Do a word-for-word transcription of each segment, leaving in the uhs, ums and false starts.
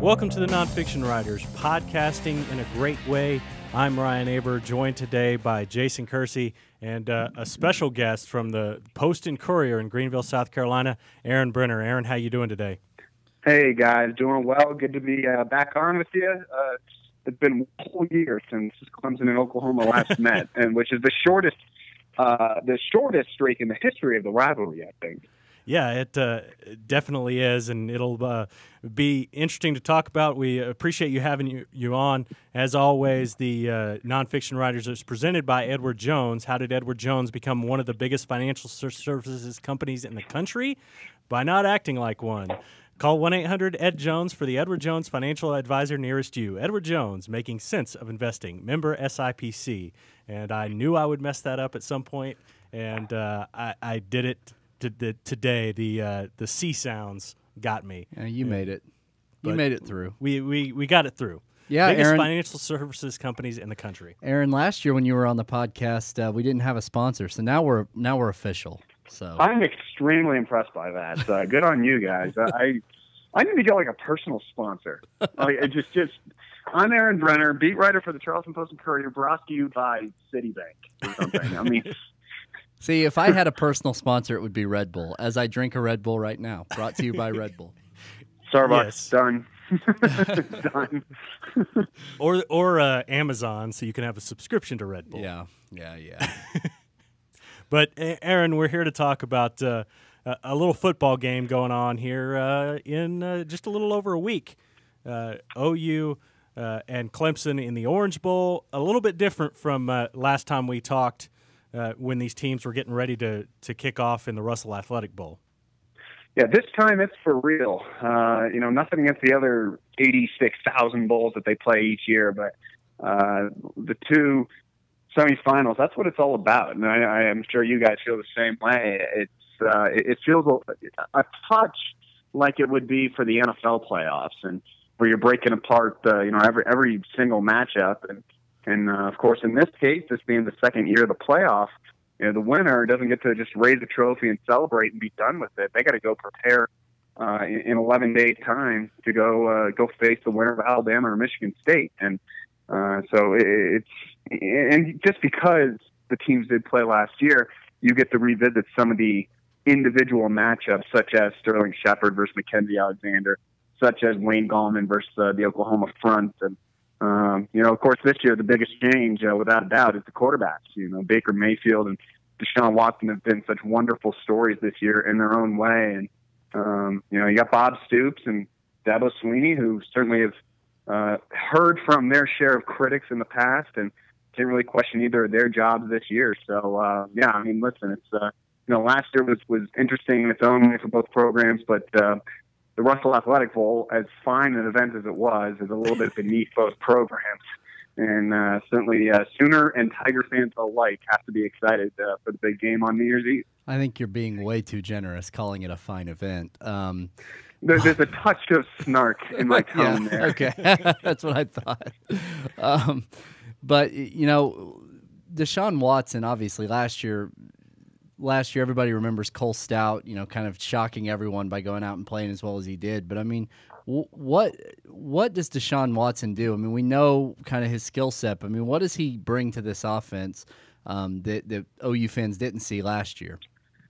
Welcome to the Nonfiction Writers, podcasting in a great way. I'm Ryan Aber, joined today by Jason Kersey and uh, a special guest from the Post and Courier in Greenville, South Carolina, Aaron Brenner. Aaron, how you doing today? Hey, guys. Doing well. Good to be uh, back on with you. Uh, it's been a whole year since Clemson and Oklahoma last met, and which is the shortest uh, the shortest streak in the history of the rivalry, I think. Yeah, it uh, definitely is, and it'll uh, be interesting to talk about. We appreciate you having you, you on. As always, the uh, Nonfiction Writers is presented by Edward Jones. How did Edward Jones become one of the biggest financial services companies in the country? By not acting like one. Call one eight hundred E D Jones for the Edward Jones Financial Advisor nearest you. Edward Jones, making sense of investing. Member S I P C. And I knew I would mess that up at some point, and uh, I, I did it. To the, today, the uh, the C sounds got me. Yeah, you yeah. made it. You But made it through. We, we we got it through. Yeah, biggest Aaron, financial services companies in the country. Aaron, last year when you were on the podcast, uh, we didn't have a sponsor, so now we're now we're official. So I'm extremely impressed by that. Uh, good on you guys. I I need to get like a personal sponsor. Like it just just I'm Aaron Brenner, beat writer for the Charleston Post and Courier, brought to you by Citibank or something. I mean. See, if I had a personal sponsor, it would be Red Bull, as I drink a Red Bull right now, brought to you by Red Bull. Starbucks, Yes. done. Done. Or or uh, Amazon, so you can have a subscription to Red Bull. Yeah, yeah, yeah. But, Aaron, we're here to talk about uh, a a little football game going on here uh, in uh, just a little over a week. Uh, O U uh, and Clemson in the Orange Bowl, a little bit different from uh, last time we talked. Uh, when these teams were getting ready to, to kick off in the Russell Athletic Bowl. Yeah, this time it's for real. Uh, you know, nothing against the other eighty-six thousand bowls that they play each year, but uh, the two semifinals, that's what it's all about. And I, I am sure you guys feel the same way. It's uh, it, it feels a, a touch like it would be for the N F L playoffs, and where you're breaking apart, uh, you know, every every single matchup. And And, uh, of course, in this case, this being the second year of the playoff, you know, the winner doesn't get to just raise the trophy and celebrate and be done with it. They got to go prepare uh, in, in eleven days' time to go uh, go face the winner of Alabama or Michigan State. And uh, so it, it's and just because the teams did play last year, you get to revisit some of the individual matchups, such as Sterling Shepard versus Mackenzie Alexander, such as Wayne Gallman versus uh, the Oklahoma front, and Um, you know, of course, this year the biggest change, uh, without a doubt, is the quarterbacks. You know, Baker Mayfield and Deshaun Watson have been such wonderful stories this year in their own way. And, um, you know, you got Bob Stoops and Dabo Swinney, who certainly have uh, heard from their share of critics in the past and didn't really question either of their jobs this year. So, uh, yeah, I mean, listen, it's, uh, you know, last year was, was interesting in its own way for both programs, but, uh, the Russell Athletic Bowl, as fine an event as it was, is a little bit beneath both programs. And uh, certainly uh, Sooner and Tiger fans alike have to be excited uh, for the big game on New Year's Eve. I think you're being way too generous calling it a fine event. Um, there, there's a touch of snark in my tone yeah, there. Okay, that's what I thought. Um, but, you know, Deshaun Watson, obviously, last year – Last year, everybody remembers Cole Stout, you know, kind of shocking everyone by going out and playing as well as he did. But, I mean, w- what what does Deshaun Watson do? I mean, we know kind of his skill set. I mean, what does he bring to this offense um, that, that O U fans didn't see last year?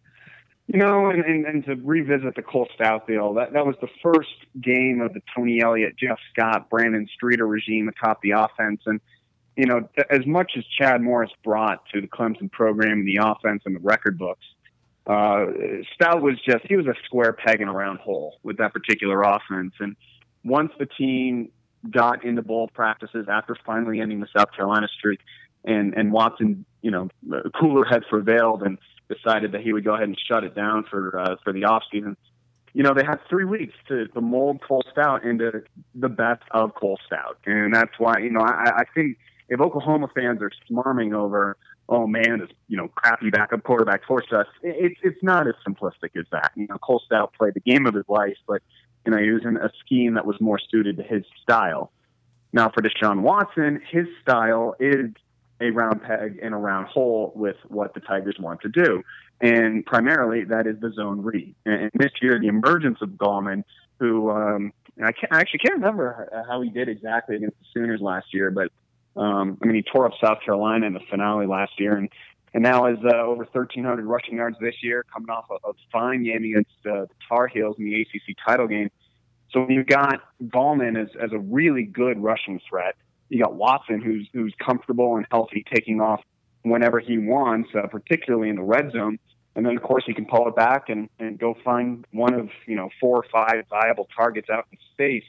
You know, and, and, and to revisit the Cole Stout deal, that, that was the first game of the Tony Elliott, Jeff Scott, Brandon Streeter regime atop the offense. And you know, as much as Chad Morris brought to the Clemson program, the offense and the record books, uh, Stout was just, he was a square peg in a round hole with that particular offense. And once the team got into bowl practices after finally ending the South Carolina streak, and, and Watson, you know, cooler heads prevailed and decided that he would go ahead and shut it down for, uh, for the offseason. You know, they had three weeks to, to mold Cole Stout into the best of Cole Stout. And that's why, you know, I, I think, if Oklahoma fans are smarming over, oh man, this you know crappy backup quarterback forced us, it's it's not as simplistic as that. You know, Cole Stout played the game of his life, but you know he was in a scheme that was more suited to his style. Now for Deshaun Watson, his style is a round peg in a round hole with what the Tigers want to do, and primarily that is the zone read. And this year, the emergence of Gallman, who um, And I, can't, I actually can't remember how he did exactly against the Sooners last year, but um, I mean, he tore up South Carolina in the finale last year, and and now has uh, over thirteen hundred rushing yards this year, coming off a, a fine game against uh, the Tar Heels in the A C C title game. So when you've got Gallman as, as a really good rushing threat, you got Watson who's who's comfortable and healthy, taking off whenever he wants, uh, particularly in the red zone. And then, of course, he can pull it back and, and go find one of, you know, four or five viable targets out in space.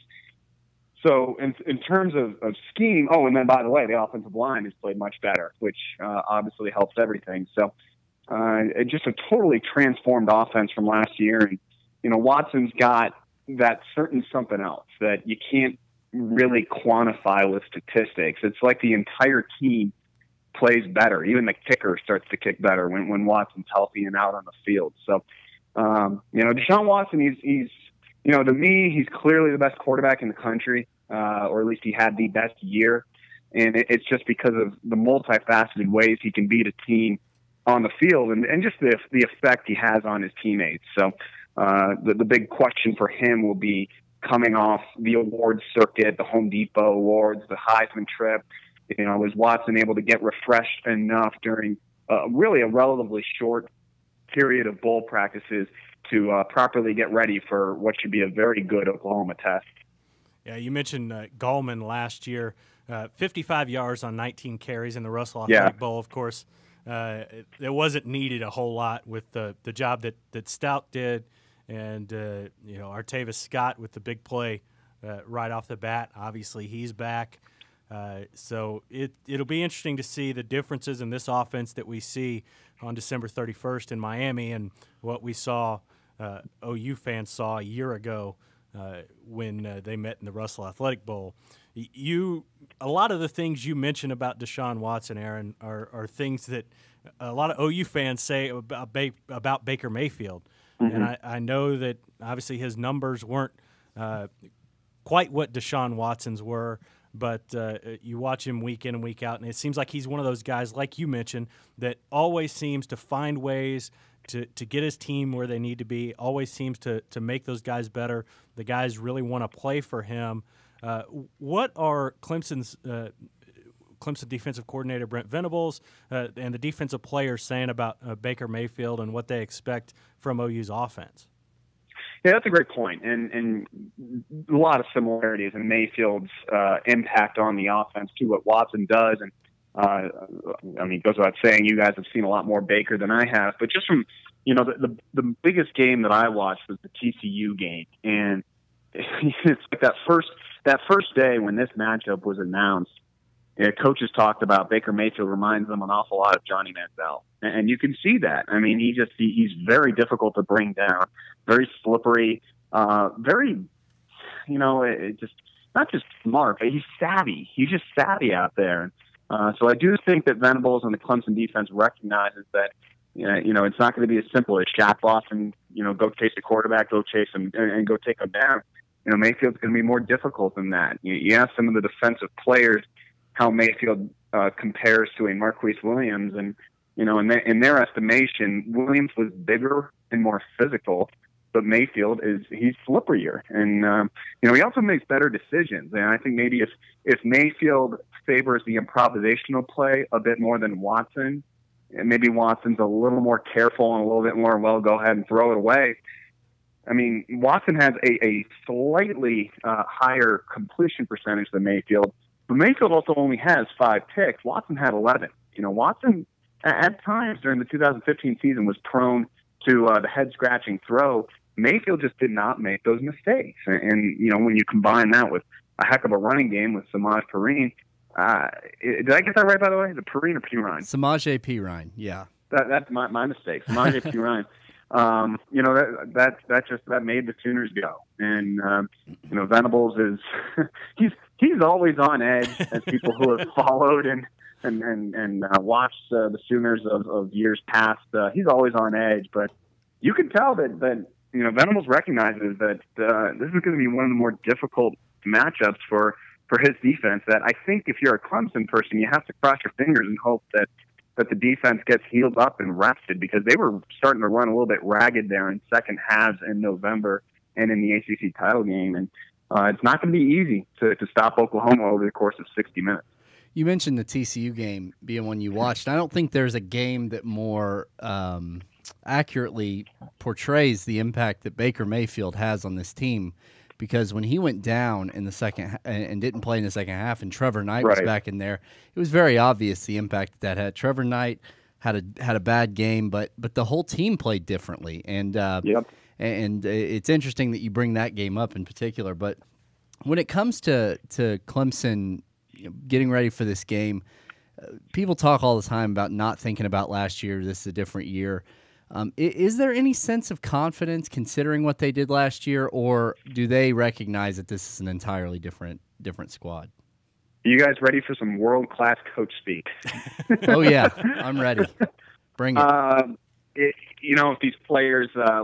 So in, in terms of, of scheme, oh, and then, by the way, the offensive line has played much better, which uh, obviously helps everything. So uh, it just a totally transformed offense from last year. And, you know, Watson's got that certain something else that you can't really quantify with statistics. It's like the entire team plays better. Even the kicker starts to kick better when, when Watson's healthy and out on the field. So, um, you know, Deshaun Watson, he's, he's, you know, to me, he's clearly the best quarterback in the country, uh, or at least he had the best year. And it, it's just because of the multifaceted ways he can beat a team on the field and, and just the, the effect he has on his teammates. So uh, the, the big question for him will be coming off the awards circuit, the Home Depot awards, the Heisman trip. You know, was Watson able to get refreshed enough during uh, really a relatively short period of bowl practices to uh, properly get ready for what should be a very good Oklahoma test? Yeah, you mentioned uh, Gallman last year, uh, fifty-five yards on nineteen carries in the Russell Athletic yeah. Bowl. Of course, uh, it, it wasn't needed a whole lot with the the job that, that Stout did, and uh, you know, Artavis Scott with the big play uh, right off the bat. Obviously, he's back. Uh, so it, it'll be interesting to see the differences in this offense that we see on December thirty-first in Miami and what we saw, uh, O U fans saw a year ago uh, when uh, they met in the Russell Athletic Bowl. You, a lot of the things you mentioned about Deshaun Watson, Aaron, are, are things that a lot of O U fans say about, about Baker Mayfield. Mm-hmm. And I, I know that obviously his numbers weren't uh, quite what Deshaun Watson's were, but uh, you watch him week in and week out, and it seems like he's one of those guys, like you mentioned, that always seems to find ways to, to get his team where they need to be, always seems to, to make those guys better. The guys really want to play for him. Uh, what are Clemson's uh, Clemson defensive coordinator Brent Venables uh, and the defensive players saying about uh, Baker Mayfield and what they expect from O U's offense? Yeah, that's a great point, and and a lot of similarities in Mayfield's uh, impact on the offense to what Watson does. And uh, I mean, it goes without saying, you guys have seen a lot more Baker than I have. But just from, you know, the the, the biggest game that I watched was the T C U game, and it's like that first that first day when this matchup was announced. You know, coaches talked about Baker Mayfield reminds them an awful lot of Johnny Manziel, and you can see that. I mean, he just he, he's very difficult to bring down, very slippery, uh, very, you know, it just not just smart, but he's savvy. He's just savvy out there. Uh, so I do think that Venables and the Clemson defense recognizes that, you know, you know it's not going to be as simple as shack off and, you know, go chase a quarterback, go chase him, and, and go take him down. You know, Mayfield's going to be more difficult than that. You, you ask some of the defensive players how Mayfield uh, compares to a Marquise Williams, and you know, in, the, in their estimation, Williams was bigger and more physical, but Mayfield is he's slipperier, and um, you know, he also makes better decisions. And I think maybe if if Mayfield favors the improvisational play a bit more than Watson, and maybe Watson's a little more careful and a little bit more, well, go ahead and throw it away. I mean, Watson has a, a slightly uh, higher completion percentage than Mayfield. But Mayfield also only has five picks. Watson had eleven. You know, Watson at times during the two thousand fifteen season was prone to uh, the head-scratching throw. Mayfield just did not make those mistakes. And, and, you know, when you combine that with a heck of a running game with Samaj Perine, uh, did I get that right, by the way? The Perine or Perine? Samaj Perine, yeah. That, that's my, my mistake. Samaj Perine. Um, you know, that, that, that just, that made the Sooners go. And, um, you know, Venables is, he's, he's always on edge, as people who have followed and, and, and, and uh, watched uh, the Sooners of, of years past. Uh, he's always on edge, but you can tell that, that, you know, Venables recognizes that, uh, this is going to be one of the more difficult matchups for, for his defense, that I think if you're a Clemson person, you have to cross your fingers and hope that, that the defense gets healed up and rested, because they were starting to run a little bit ragged there in second halves in November and in the A C C title game. And, uh, it's not going to be easy to, to stop Oklahoma over the course of sixty minutes. You mentioned the T C U game being one you watched. I don't think there's a game that more um, accurately portrays the impact that Baker Mayfield has on this team, because when he went down in the second and didn't play in the second half, and Trevor Knight right. was back in there, it was very obvious the impact that had. Trevor Knight had a had a bad game, but but the whole team played differently, and uh, yep. and it's interesting that you bring that game up in particular. But when it comes to to Clemson, you know, getting ready for this game, uh, people talk all the time about not thinking about last year. This is a different year. Um, is there any sense of confidence considering what they did last year, or do they recognize that this is an entirely different different squad? Are you guys ready for some world-class coach speak? Oh, yeah. I'm ready. Bring it. Uh, it you know, if these players, uh,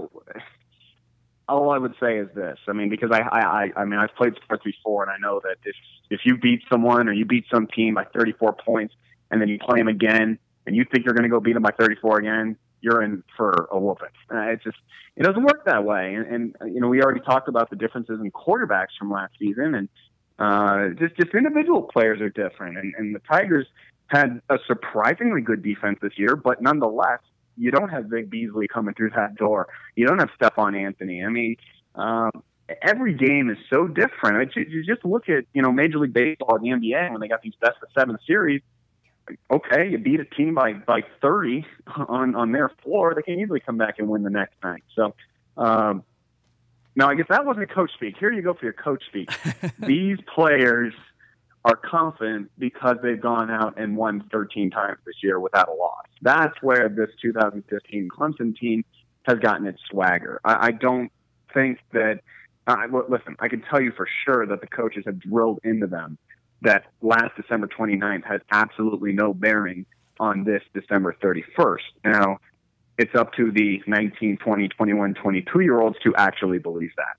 all I would say is this. I mean, because I, I, I mean, I've played sports before, and I know that if, if you beat someone or you beat some team by thirty-four points, and then you play them again, and you think you're going to go beat them by thirty-four again, you're in for a whooping. Uh, it just it doesn't work that way. And, and, you know, we already talked about the differences in quarterbacks from last season, and Uh, just just individual players are different, and, and the Tigers had a surprisingly good defense this year, but nonetheless, you don't have Vic Beasley coming through that door. You don't have Stephon Anthony. I mean, um, every game is so different. It, you just look at, you know, Major League Baseball and the N B A when they got these best of seven series. Okay, you beat a team by, by thirty on, on their floor, they can easily come back and win the next night. So, um, Now, I guess that wasn't coach speak. Here you go for your coach speak. These players are confident because they've gone out and won thirteen times this year without a loss. That's where this two thousand fifteen Clemson team has gotten its swagger. I, I don't think that uh, – listen, I can tell you for sure that the coaches have drilled into them that last December twenty-ninth has absolutely no bearing on this December thirty-first. Now, it's up to the nineteen, twenty, twenty-one, twenty-two-year-olds to actually believe that.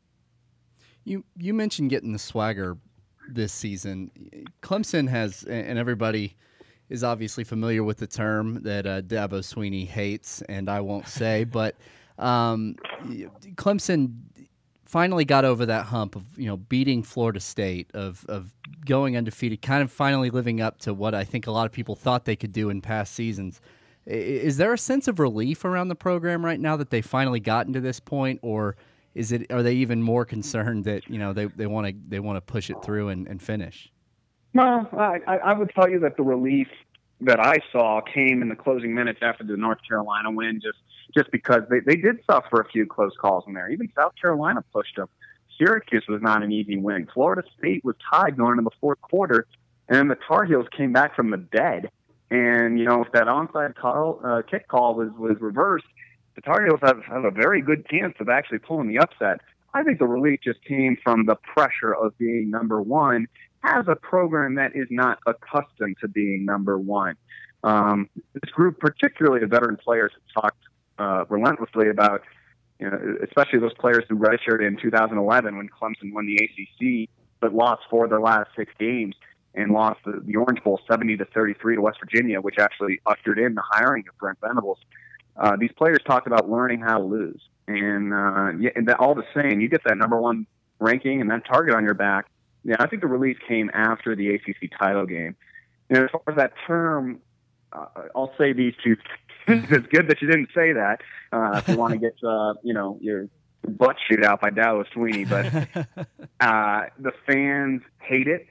You you mentioned getting the swagger this season. Clemson has, and everybody is obviously familiar with the term that uh, Dabo Swinney hates, and I won't say, but um, Clemson finally got over that hump of, you know, beating Florida State, of of going undefeated, kind of finally living up to what I think a lot of people thought they could do in past seasons. Is there a sense of relief around the program right now that they finally gotten to this point, or is it? Are they even more concerned that, you know, they they want to they want to push it through and, and finish? Well, I, I would tell you that the relief that I saw came in the closing minutes after the North Carolina win, just just because they, they did suffer a few close calls in there. Even South Carolina pushed them. Syracuse was not an easy win. Florida State was tied going into the fourth quarter, and then the Tar Heels came back from the dead. And, you know, if that onside call, uh, kick call was, was reversed, the Tar Heels have, have a very good chance of actually pulling the upset. I think the relief just came from the pressure of being number one as a program that is not accustomed to being number one. Um, this group, particularly the veteran players, have talked uh, relentlessly about, you know, especially those players who redshirted in two thousand eleven when Clemson won the A C C, but lost four of their last six games, and lost the, the Orange Bowl seventy to thirty-three to West Virginia, which actually ushered in the hiring of Brent Venables. Uh, these players talked about learning how to lose. And, uh, yeah, and that, all the same, you get that number one ranking and that target on your back. Yeah, I think the relief came after the A C C title game. You know, as far as that term, uh, I'll say these two things. It's good that you didn't say that uh, if you want to get, uh, you know, your butt shoot out by Dabo Swinney. But uh, the fans hate it.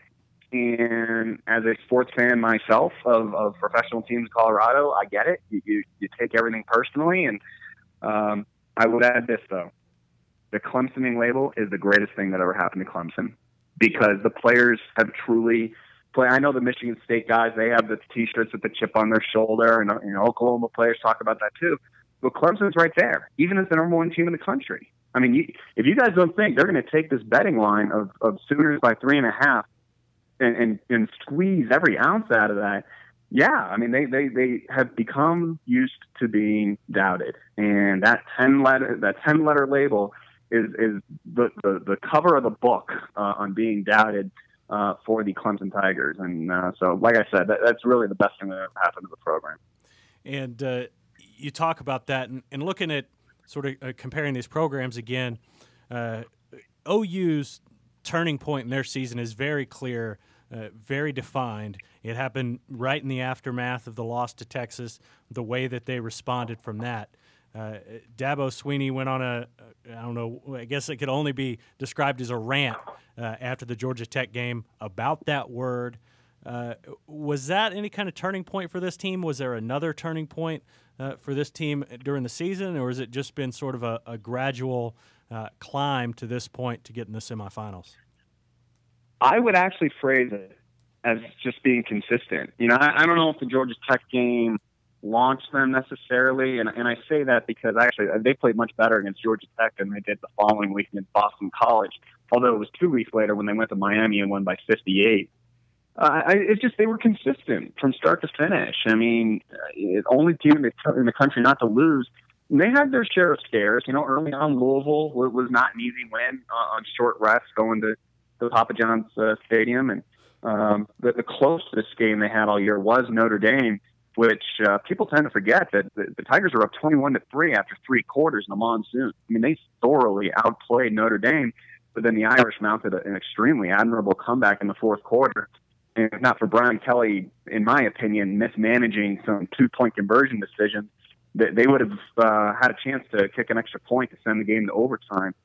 And as a sports fan myself of, of professional teams in Colorado, I get it. You, you, you take everything personally. And um, I would add this, though. The Clemsoning label is the greatest thing that ever happened to Clemson, because the players have truly play. I know the Michigan State guys, they have the T-shirts with the chip on their shoulder, and you know, Oklahoma players talk about that too. But Clemson's right there, even as the number one team in the country. I mean, you, if you guys don't think they're going to take this betting line of, of Sooners by three and a half and, and, and squeeze every ounce out of that, yeah, I mean, they, they, they have become used to being doubted. And that ten letter, that ten letter label is, is the, the, the cover of the book uh, on being doubted uh, for the Clemson Tigers. And uh, so, like I said, that, that's really the best thing that ever happened to the program. And uh, you talk about that, and, and looking at sort of uh, comparing these programs again, uh, O U's turning point in their season is very clear, uh, very defined. It happened right in the aftermath of the loss to Texas, the way that they responded from that. Uh, Dabo Swinney went on a, I don't know, I guess it could only be described as a rant uh, after the Georgia Tech game about that word. Uh, was that any kind of turning point for this team? Was there another turning point uh, for this team during the season, or has it just been sort of a, a gradual uh, climb to this point to get in the semifinals? I would actually phrase it as just being consistent. You know, I, I don't know if the Georgia Tech game launched them necessarily, and, and I say that because actually they played much better against Georgia Tech than they did the following week against Boston College, although it was two weeks later when they went to Miami and won by fifty-eight. Uh, I, it's just they were consistent from start to finish. I mean, the only team in the country not to lose. They had their share of scares. You know, early on, Louisville was not an easy win on short rest going to the Papa John's uh, Stadium, and um, the, the closest game they had all year was Notre Dame, which uh, people tend to forget that the, the Tigers were up twenty-one to three after three quarters in the monsoon. I mean, they thoroughly outplayed Notre Dame, but then the Irish mounted an extremely admirable comeback in the fourth quarter. And if not for Brian Kelly, in my opinion, mismanaging some two-point conversion decisions, that they would have uh, had a chance to kick an extra point to send the game to overtime.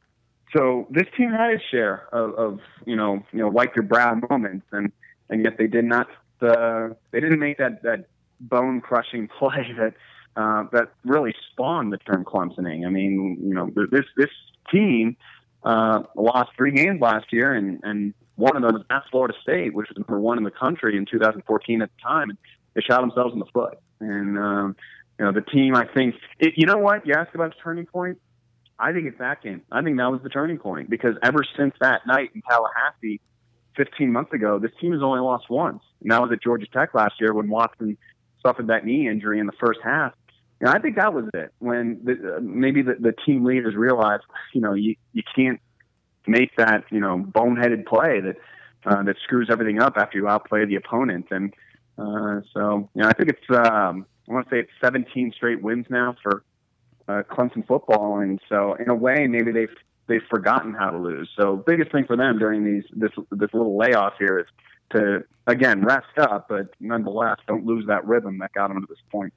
So this team had its share of, of you know, you know, wipe your brow moments, and, and yet they did not. Uh, they didn't make that that bone-crushing play that uh, that really spawned the term Clemsoning. I mean, you know, this this team uh, lost three games last year, and and one of them was at Florida State, which was number one in the country in two thousand fourteen at the time. And they shot themselves in the foot. And, um, you know, the team, I think, it, you know what? You asked about the turning point. I think it's that game. I think that was the turning point, because ever since that night in Tallahassee fifteen months ago, this team has only lost once. And that was at Georgia Tech last year when Watson suffered that knee injury in the first half. And I think that was it, when the, uh, maybe the, the team leaders realized, you know, you, you can't make that, you know, boneheaded play that uh, that screws everything up after you outplay the opponent. And uh, so, you know, I think it's, um, I want to say it's seventeen straight wins now for uh, Clemson football. And so, in a way, maybe they've they've forgotten how to lose. So, biggest thing for them during these this this little layoff here is to, again, rest up, but nonetheless, don't lose that rhythm that got them to this point.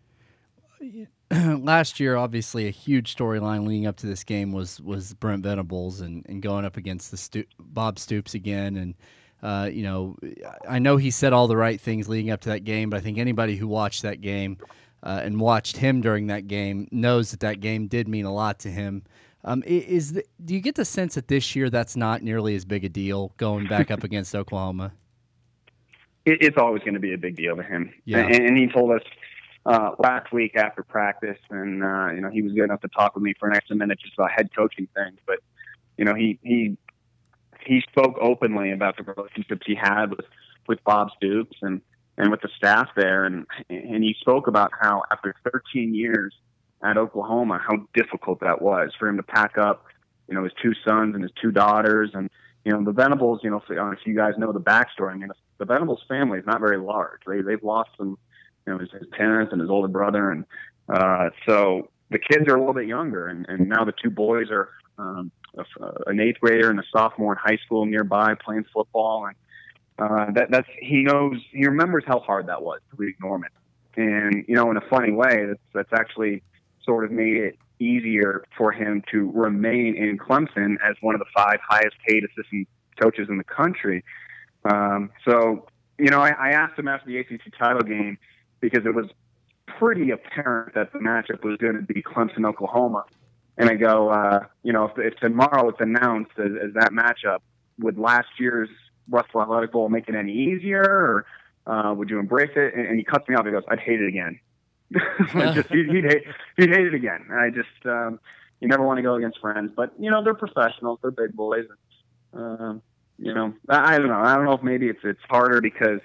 Last year, obviously, a huge storyline leading up to this game was was Brent Venables and, and going up against the Stu- Bob Stoops again. And, uh, you know, I know he said all the right things leading up to that game, but I think anybody who watched that game uh, and watched him during that game knows that that game did mean a lot to him. Um, is the, do you get the sense that this year that's not nearly as big a deal going back up against Oklahoma? It, it's always going to be a big deal to him. Yeah. And, and he told us Uh, last week after practice, and uh, you know, he was good enough to talk with me for an extra minute just about head coaching things. But you know, he he he spoke openly about the relationships he had with, with Bob Stoops and, and with the staff there, and and he spoke about how after thirteen years at Oklahoma, how difficult that was for him to pack up, you know, his two sons and his two daughters, and you know, the Venables. You know, if, if you guys know the backstory, I mean, the Venables family is not very large. They they've lost some. You know, his, his parents and his older brother. And uh, so the kids are a little bit younger. And, and now the two boys are um, a, an eighth grader and a sophomore in high school nearby playing football. And uh, that, that's, he knows, he remembers how hard that was to leave Norman. And, you know, in a funny way, that's, that's actually sort of made it easier for him to remain in Clemson as one of the five highest paid assistant coaches in the country. Um, so, you know, I, I asked him after the A C C title game, because it was pretty apparent that the matchup was going to be Clemson-Oklahoma. And I go, uh, you know, if, if tomorrow it's announced as, as that matchup, would last year's Russell Athletic Bowl make it any easier, or uh, would you embrace it? And, and he cuts me off. He goes, I'd hate it again. just, he'd, he'd, hate, he'd hate it again. And I just, um, you never want to go against friends. But, you know, they're professionals. They're big boys. And, uh, you know, I, I don't know. I don't know if maybe it's it's harder because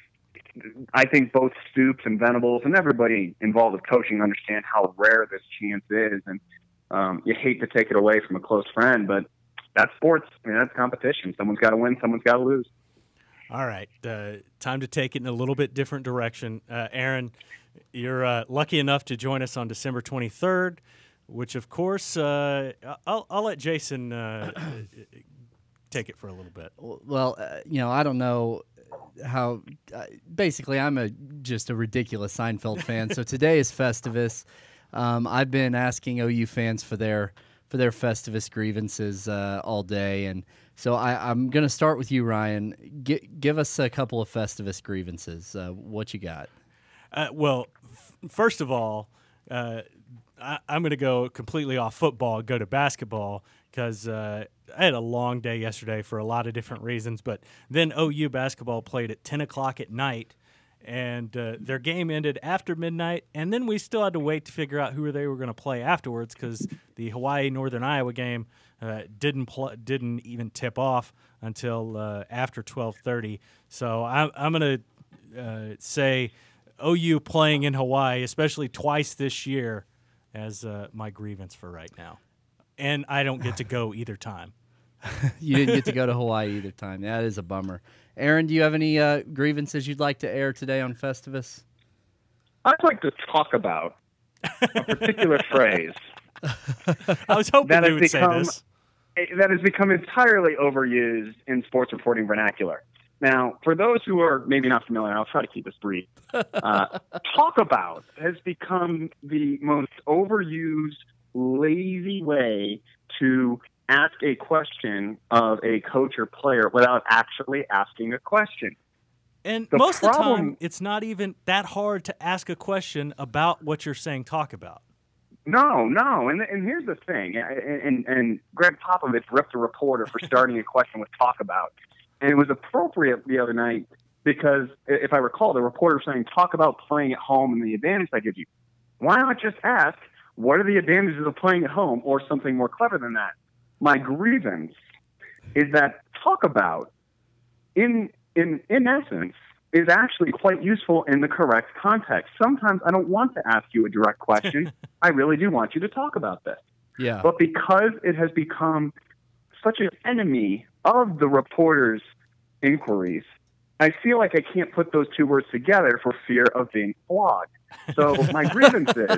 I think both Stoops and Venables and everybody involved with coaching understand how rare this chance is, and um, you hate to take it away from a close friend, but that's sports. I mean, that's competition. Someone's got to win, someone's got to lose. All right, uh, time to take it in a little bit different direction. Uh, Aaron, you're uh, lucky enough to join us on December twenty-third, which, of course, uh, I'll, I'll let Jason uh, take it for a little bit. Well, uh, you know, I don't know how. Uh, basically, I'm a just a ridiculous Seinfeld fan. So today is Festivus. Um, I've been asking O U fans for their for their Festivus grievances uh, all day, and so I, I'm going to start with you, Ryan. G- give us a couple of Festivus grievances. Uh, what you got? Uh, well, f- first of all, uh, I- I'm going to go completely off football, go to basketball, because uh, I had a long day yesterday for a lot of different reasons. But then O U basketball played at ten o'clock at night, and uh, their game ended after midnight, and then we still had to wait to figure out who they were going to play afterwards because the Hawaii Northern Iowa game uh, didn't pl- didn't even tip off until uh, after twelve thirty. So I- I'm going to uh, say O U playing in Hawaii, especially twice this year, as uh, my grievance for right now. And I don't get to go either time. You didn't get to go to Hawaii either time. That is a bummer. Aaron, do you have any uh, grievances you'd like to air today on Festivus? I'd like to talk about a particular phrase I was hoping that they has would become say this. that has become entirely overused in sports reporting vernacular. Now, for those who are maybe not familiar, I'll try to keep this brief. Uh, talk about has become the most overused, lazy way to ask a question of a coach or player without actually asking a question. And The most of the problem- time, it's not even that hard to ask a question about what you're saying talk about. No, no, and and here's the thing, and and, and Greg Popovich ripped a reporter for starting a question with talk about, and it was appropriate the other night because if I recall, the reporter was saying talk about playing at home and the advantage that gives you. Why not just ask what are the advantages of playing at home, or something more clever than that? My grievance is that talk about, in in in essence, is actually quite useful in the correct context. Sometimes I don't want to ask you a direct question. I really do want you to talk about this. Yeah. But because it has become such an enemy of the reporter's inquiries, I feel like I can't put those two words together for fear of being flogged. So my grievance is,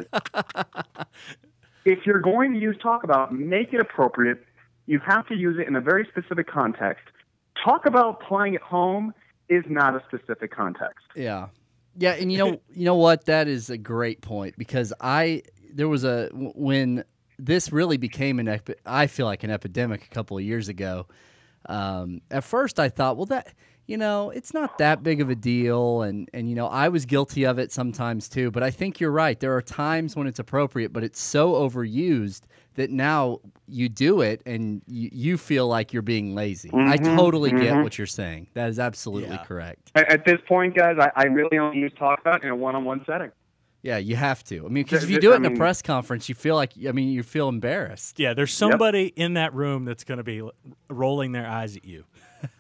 if you're going to use talk about, make it appropriate. You have to use it in a very specific context. Talk about playing at home is not a specific context. Yeah. Yeah, and you know you know what? That is a great point because I there was a when this really became an epi- I feel like an epidemic a couple of years ago. Um, at first I thought, well that you know, it's not that big of a deal and and you know, I was guilty of it sometimes too, but I think you're right. There are times when it's appropriate, but it's so overused that now you do it and you, you feel like you're being lazy. Mm-hmm, I totally mm-hmm. get what you're saying. That is absolutely Yeah. correct. At, at this point, guys, I, I really only use talk about in a one-on-one setting. Yeah, you have to. I mean, because if Th- you th- do it I in a mean- press conference, you feel like, I mean, you feel embarrassed. Yeah, there's somebody in that room that's going to be l- rolling their eyes at you.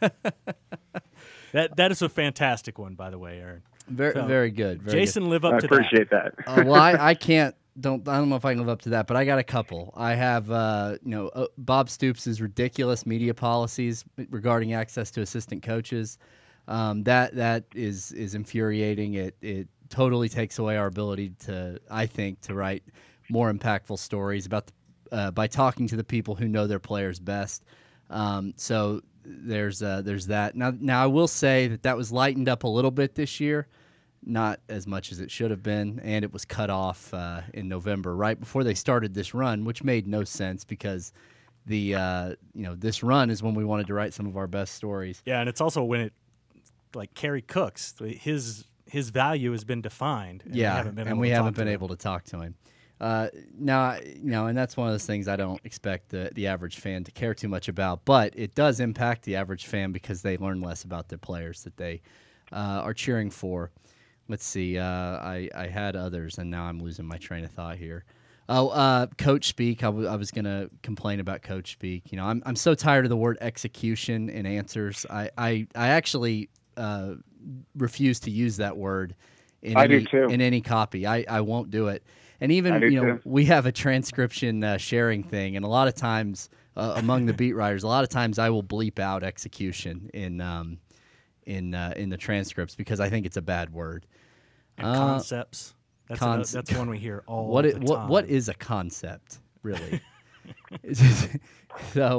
that That is a fantastic one, by the way, Aaron. Very, So, very good. Very Jason, live up I to appreciate that. good. Uh, well, I, I can't. Don't I don't know if I can live up to that, but I got a couple. I have, uh, you know, uh, Bob Stoops' ridiculous media policies regarding access to assistant coaches. Um, that that is is infuriating. It it totally takes away our ability to, I think, to write more impactful stories about the, uh, by talking to the people who know their players best. Um, so there's uh, there's that. Now now I will say that that was lightened up a little bit this year. Not as much as it should have been, and it was cut off uh, in November, right before they started this run, which made no sense because the uh, you know this run is when we wanted to write some of our best stories. Yeah, and it's also when it, like Kerry Cooks, his his value has been defined. And yeah, we haven't been and able we to haven't talk to been him. able to talk to him. Uh, now, you know, and that's one of those things I don't expect the the average fan to care too much about, but it does impact the average fan because they learn less about the players that they uh, are cheering for. Let's see. Uh, I, I had others, and now I'm losing my train of thought here. Oh, uh, coach speak. I, w- I was going to complain about coach speak. You know, I'm I'm so tired of the word execution in answers. I, I, I actually uh, refuse to use that word in I any, do too. in any copy. I, I won't do it. And I even, do you know, too. we have a transcription uh, sharing thing, and a lot of times uh, among the beat writers, a lot of times I will bleep out execution in um, in uh, in the transcripts because I think it's a bad word. And Uh, concepts. That's, another- conce- that's one we hear all what the it, what time. what is a concept really? so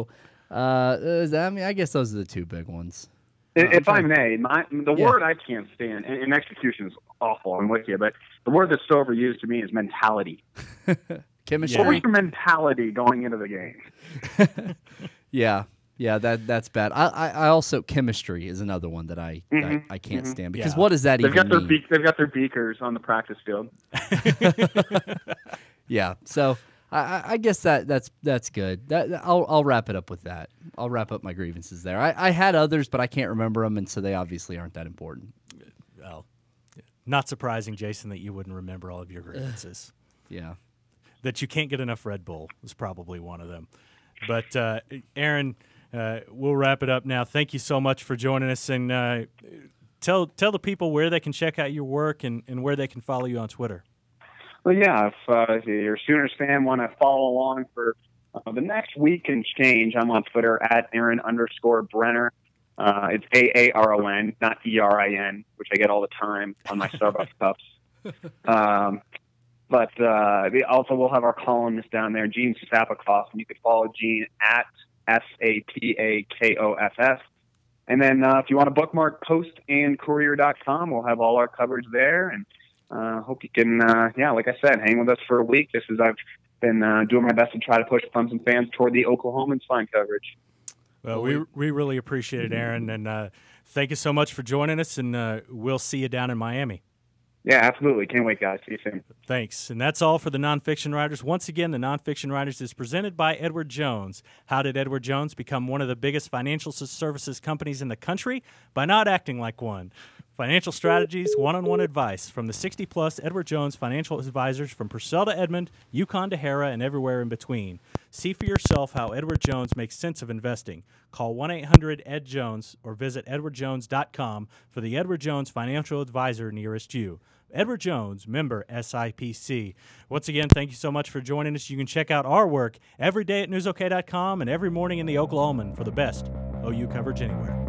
Uh, I mean, I guess those are the two big ones. If, uh, if I may, my, the Yeah. word I can't stand, and, and execution is awful, I'm with you, but the word that's so overused to me is mentality. Chemistry. What was your mentality going into the game? Yeah, yeah, that that's bad. I, I, I also chemistry is another one that I Mhm, I, I can't mhm. stand because Yeah. what does that They've even got their mean? beak, they've got their beakers on the practice field. Yeah, so I, I- I guess that that's that's good. That I'll I'll wrap it up with that. I'll wrap up my grievances there. I, I had others, but I can't remember them, and so they obviously aren't that important. Well, not surprising, Jason, that you wouldn't remember all of your grievances. Yeah. That you can't get enough Red Bull is probably one of them. But uh, Aaron, uh, we'll wrap it up now. Thank you so much for joining us, and uh, tell tell the people where they can check out your work and, and where they can follow you on Twitter. Well, yeah, if, uh, if you're a Sooners fan, want to follow along for uh, the next week and change, I'm on Twitter at Aaron underscore Brenner. Uh, it's A A R O N, not E R I N, which I get all the time on my Starbucks cups. Um, but uh, we also we'll have our columnist down there, Gene Sapakoff, and you can follow Gene at S A P A K O F F. And then uh, if you want to bookmark post and courier dot com, we'll have all our coverage there. And uh, hope you can, uh, yeah, like I said, hang with us for a week. Just as I've been uh, doing my best to try to push Clemson fans toward the Oklahoman fine coverage. Well, we we really appreciate it, Aaron, and uh, thank you so much for joining us, and uh, we'll see you down in Miami. Yeah, absolutely. Can't wait, guys. See you soon. Thanks. And that's all for the Nonfiction Writers. Once again, the Nonfiction Writers is presented by Edward Jones. How did Edward Jones become one of the biggest financial services companies in the country? By not acting like one. Financial strategies, one-on-one advice from the sixty-plus Edward Jones financial advisors from Purcell to Edmond, Yukon to Hera, and everywhere in between. See for yourself how Edward Jones makes sense of investing. Call one eight hundred E D Jones or visit edward jones dot com for the Edward Jones financial advisor nearest you. Edward Jones, member S I P C. Once again, thank you so much for joining us. You can check out our work every day at news ok dot com and every morning in the Oklahoman for the best O U coverage anywhere.